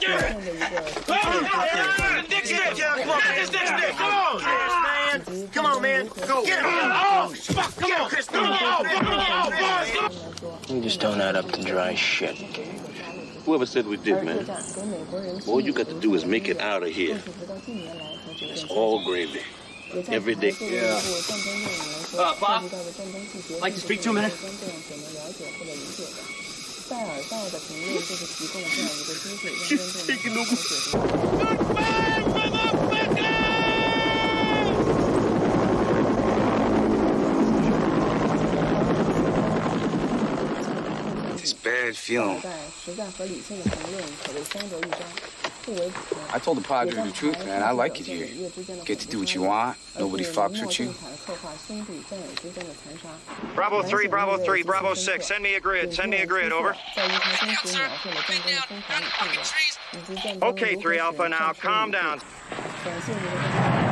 Come on, man. Go. Get him. Oh, fuck. Come on, Chris. Come on. We just don't add up to dry shit. Whoever said we did, man. All you got to do is make it out of here. It's all gravy. Every day. Yeah. Bob, like to speak to a minute? She's taking over. This bad feeling. I told the Padre the truth, man. I like it here. Get to do what you want. Nobody fucks with you. Bravo 3, Bravo 3, Bravo 6. Send me a grid. Send me a grid. Over. Okay, 3 Alpha. Now calm down.